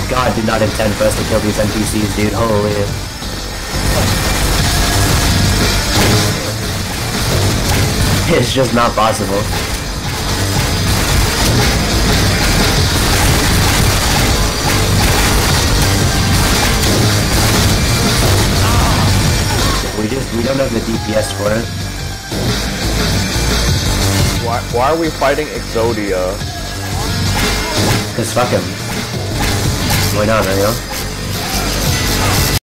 God did not intend for us to kill these NPCs, dude. Holy. It's just not possible. We don't have the DPS for it. Why are we fighting Exodia? Cause fuck him. Why not, you know?